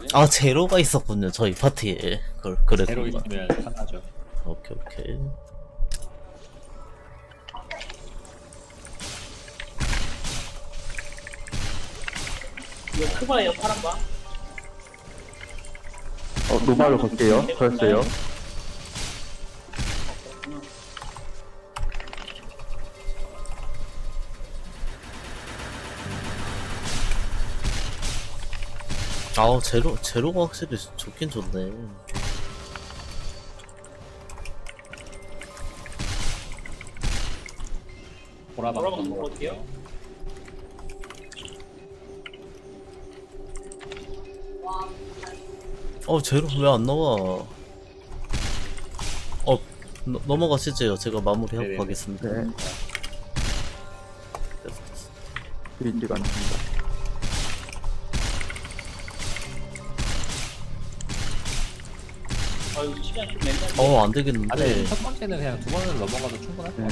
아, 제로가 있었군요, 저희 파티에. 제로 그랬구나. 있으면 편하죠. 오케이, 오케이. 이거 크바예요, 파란바? 노말로 걸게요. 걸었어요. 아우, 제로가 확실히 좋긴 좋네. 보라방 보라방 좀 먹을게요. 먹을게요. 제로 왜 안 나와? 넘어가시죠. 제가 마무리하고 네네네. 가겠습니다. 네. 드리지가 않습니다. 아유, 시간 좀 애매한데. 안 되겠는데. 아니 첫 번째는 그냥 두 번으로 넘어가도 충분할 것 네.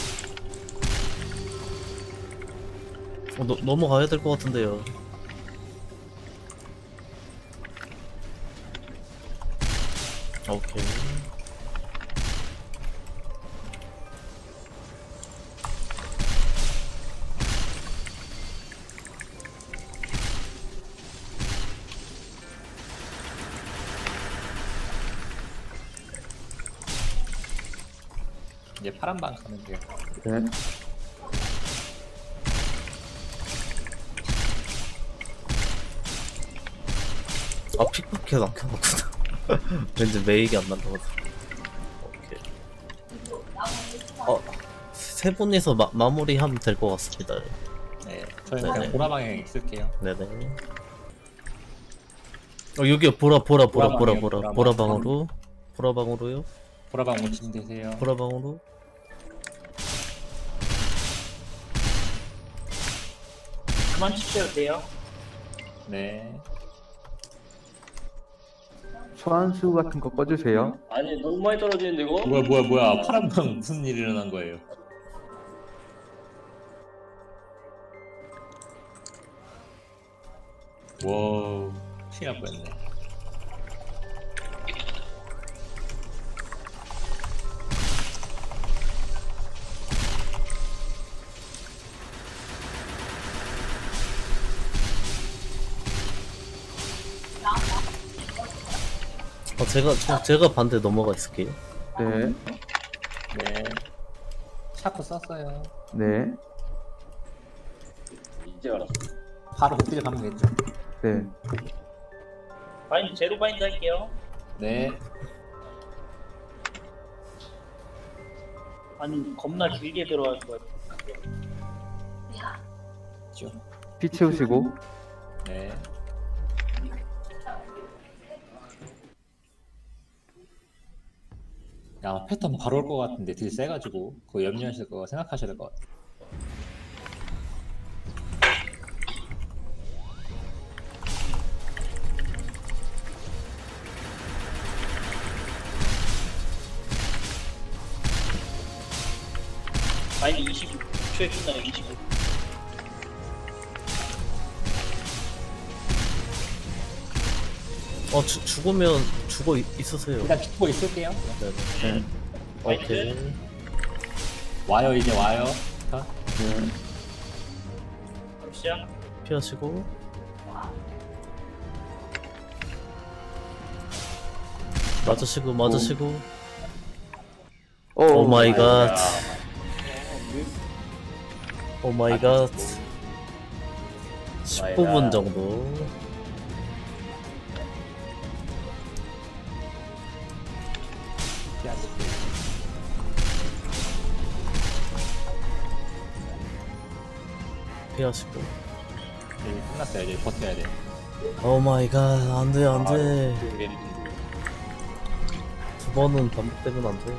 같아요. 넘어가야 될 것 같은데요. 오케이. 이제 파란방 가면 돼요. 네. 픽밖에 안 켜놨구나. 왠지 메이기 안 난다고. 오케이. 세 분이서 마무리하면 될 것 같습니다. 네, 저희는 네네. 그냥 보라방에 있을게요. 네네. 여기요. 보라방으로요. 보라방 오신 되세요. 보라방으로. 그만 치셔도 돼요. 네. 소환수 같은 거 꺼주세요. 아니 너무 많이 떨어지는데 이거? 뭐야 파란방 무슨 일이 일어난 거예요? 와우 큰일 날 뻔했네. 제가 반대 넘어가 있을게요. 네. 네. 샤프 썼어요. 네. 이제 알았어. 바로 그때 가면 되겠죠? 네. 바인드, 제로 바인드 할게요. 네. 아니, 겁나 길게 들어갈 거예요. 쭉. 피 채우시고. 네. 야 패턴 바로 올 것 같은데 딜 세가지고 그거 염려하실 거 생각하셔야 될 것 같아. 바인드 25초에 끝나요, 25초. 죽으면 죽어 있으세요. 일단 죽고 있을게요. 네네. 오케이. 와요 이제 와요. 자, 네. 시작. 피하시고. 맞으시고. 오 마이 갓. 오 마이 갓. 19분 정도. 피하시고. 피하시고. 이제 끝났어요. 이제 버텨야 돼. 오 마이 갓. 안돼. 네. 두 번은 반복되면 안돼.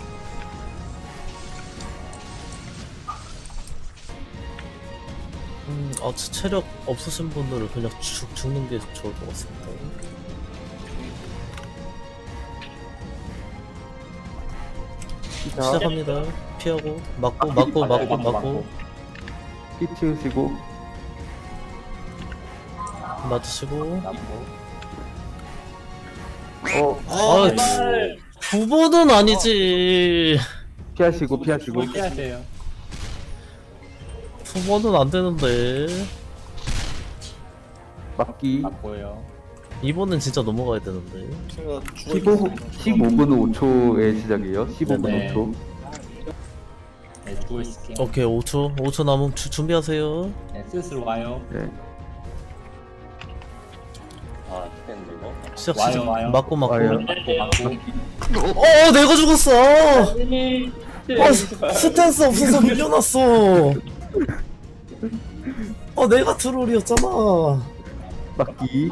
체력 없으신 분들은 그냥 죽는 게 좋을 것 같습니다. 시작합니다. 피하고 맞고 피 채우시고. 맞으시고 남고 아, 제발. 9번은 아니지. 피하시고 피하시고. 피하세요. 2번은 안 되는데. 막기. 맞고요. 2번은 진짜 넘어가야 되는데. 15분 5초의 시작이에요. 15분 네. 5초. 네, 죽어 있을게요. 오케이, 5초 남으면 준비하세요. 네, 슬슬 와요. 네. 아, 됐네 이거. 시작, 와요, 시작. 와요. 맞고. 와요. 맞고. 내가 죽었어! 네. 스탠스 없어서 밀려났어. 내가 트롤이었잖아. 막기.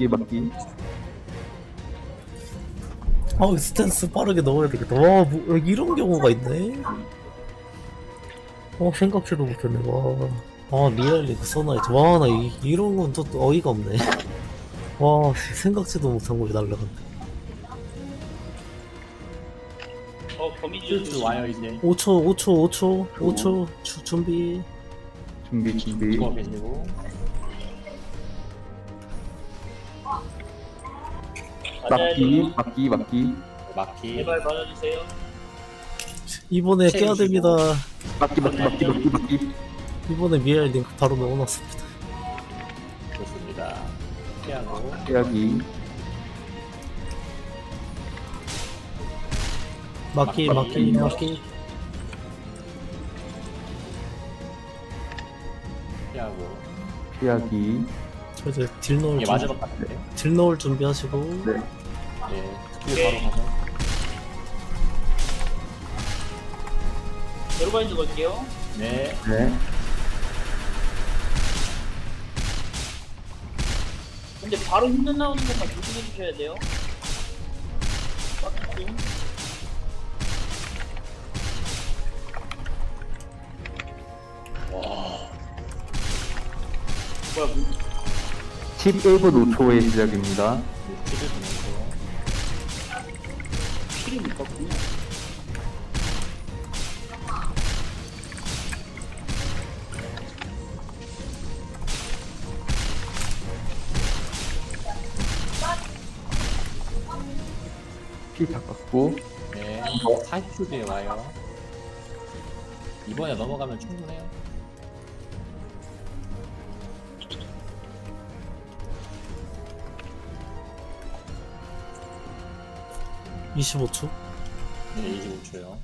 스탠스 빠르게 넣어야 되겠다. 와, 뭐, 이런 경우가 있네. 생각지도 못했네. 와, 리얼리그 써놔야지. 와, 나 이런 건 또 어이가 없네. 와, 생각지도 못한 거에 날라갔네. 거미줄 슬슬 와요 이제. 5초. 준비. 준비. 죽어 계시고. 막기. 막기. 제발 맞아주세요. 이번에 깨야 채우시고. 됩니다. 막기. 이번에 미아일 링크 바로 넣어놨습니다. 좋습니다. 피하고. 피하기. 막기. 피하고. 피하기. 저 이제 딜 넣을 이게 마지막 같은데. 딜 넣을 준비하시고. 네. 네. 스킬 바로 가서. 제로바인드 걸게요. 네. 네. 근데 바로 힘든 나오는 것만 조심해 주셔야 돼요. 빡빡. 뭐야, 11분 5초의 시작입니다. 스킬 주면서. 필이 못 봤구나. 피 바꿨고. 네. 40초 뒤에 와요. 이번에 넘어가면 충분해요. 네, 25초. 네, 25초요.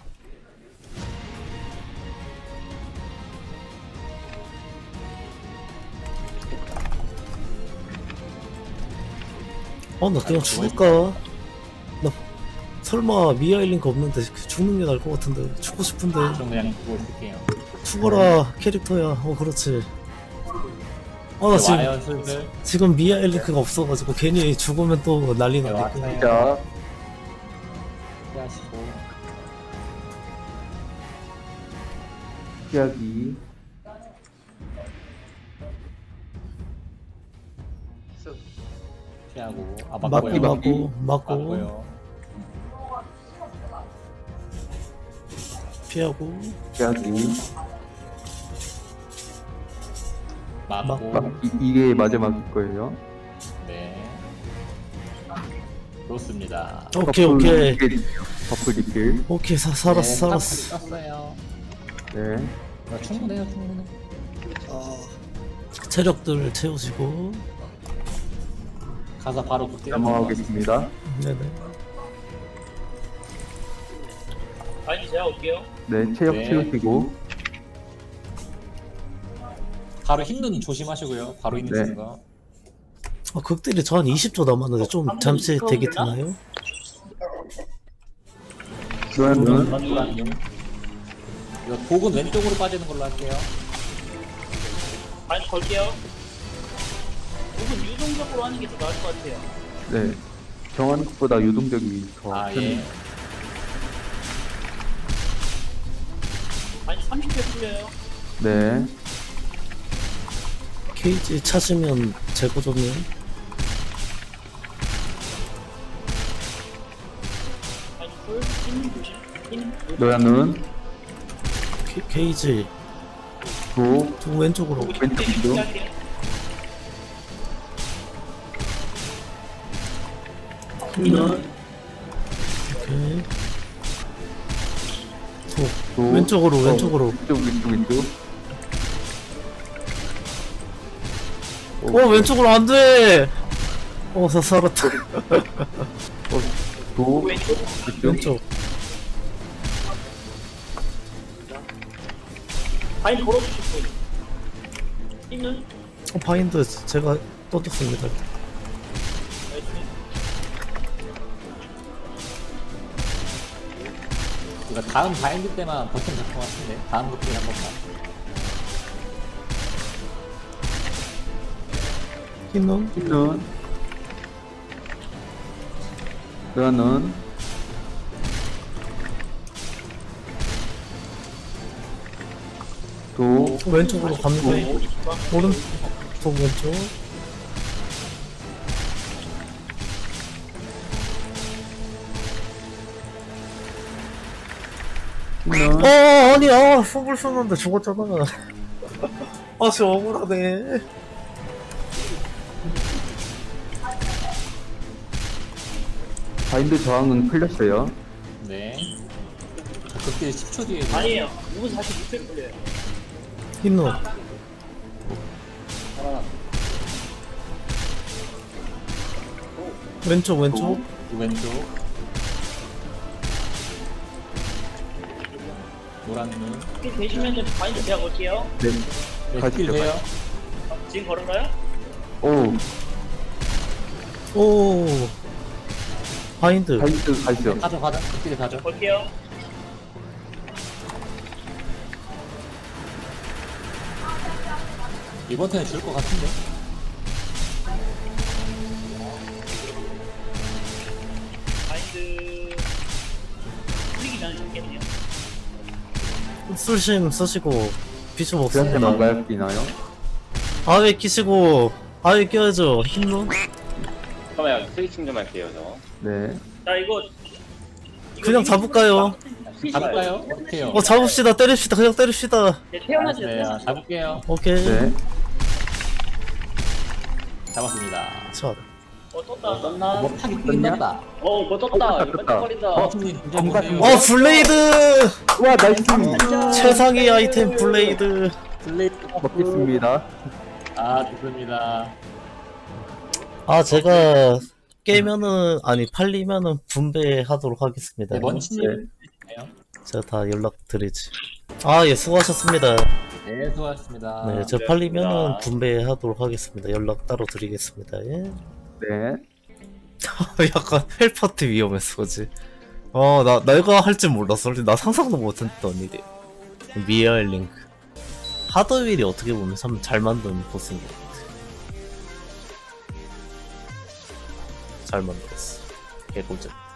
나 그냥 죽을까? 나 설마 미아일 링크 없는데 죽는 게 나을 것 같은데. 죽고 싶은데. 좀 그냥 죽고 있을게요. 죽어라, 캐릭터야. 그렇지. 나 지금, 와요, 슬슬. 지금 미아일 링크가 없어가지고 괜히 죽으면 또 난리 네, 나겠고. 왔어요. 자, 피하시고. 피하기. 피하고. 막기. 맞고요. 맞고. 피하고. 피하기. 맞고. 막기. 이게 마지막일 거예요. 네. 좋습니다. 오케이. 버프 리필. 오케이, 살았어. 떴어요. 네. 충분해요, 충분해. 체력들 채우시고. 가서 바로 극딜 넘어가겠습니다. 네네. 아니, 제가 올게요. 네, 체력 네. 채우시고. 바로 힘든 조심하시고요. 바로 힘든 네. 쓰는 거. 극딜이 저 한 20초 남았는데 좀 잠시 대기 되나요? 노란눈. 노란님. 이거 복은 왼쪽으로 빠지는 걸로 할게요. 아니, 걸게요. 이건 유동적으로 하는 게 더 나을 것 같아요. 네. 정한 것보다 유동적이 더 아, 큰. 예. 아니, 30회 풀려요. 네. 케이지 찾으면 재고 좀요. 아니, 힘 조심. 힘. 노란눈. 케이지 도. 좀 왼쪽으로. 왼쪽으로. 이는 오케이. 도. 왼쪽으로, 왼쪽으로. 왼쪽. 왼쪽으로 안 돼! 저 살았다. 도. 왼쪽. 왼쪽. 바인 걸어주실 분. 이는 바인드 제가 떠줬습니다. 이거 다음 바인드 때만 버튼 잡힌 것 같은데 다음 버튼 한 번만. 흰눈? 흰눈. 너는 도. 왼쪽으로 갑니다. 오른쪽 왼쪽. 흰눈. 아니, 속을 썼는데 죽었잖아. 진짜 억울하네. 바인드 저항은 풀렸어요. 네. 그때 10초 뒤에 아니에요. 이분 사실 600 걸려요. 흰눈. 왼쪽. 왼쪽 노란 눈. 스킬 되시면 바인드 제가 걸게요. 네. 네, 가시죠, 스킬 돼요. 지금 걸은가요? 오. 바인드. 바인드 가시죠. 가져. 스킬 가져. 걸게요. 이번 턴에 줄 것 같은데. 바인드 풀리기 전에 죽겠네요. 술심 쓰시고 비숍 그한테 없습니다. 뭔가요? 비나요? 아왜 끼시고 아왜 껴야죠. 흰눈. 잠깐만요. 스위칭 좀 할게요, 저. 네. 자 이거 그냥 잡을까요? 잡을까요? 어때요? 잡읍시다. 때립시다. 그냥 때립시다. 네, 태어나지 네, 잡을게요. 오케이. 네. 잡았습니다. 자, 떴다. 떴나? 먹타기 끝났다. 뭐 떴다. 이거 떴다. 깜짝거린다. 팀님 뭔가 보세요. 블레이드! 와, 나이스. 최상위 아이템 블레이드. 블레이드 먹겠습니다. 좋습니다. 제가 깨면은 팔리면은 분배하도록 하겠습니다. 네, 먼치님. 제가 다 연락드리지. 예, 수고하셨습니다. 네, 수고하셨습니다. 네, 제가 팔리면은 분배하도록 하겠습니다. 연락 따로 드리겠습니다. 예. 네. 약간 헬파트 위험했어, 그지? 내가 할 줄 몰랐어. 나 상상도 못했던 일이. 미아일 링크. 하드윌이 어떻게 보면 참 잘 만든 보스인 것 같아. 잘 만들었어. 개꿀잼.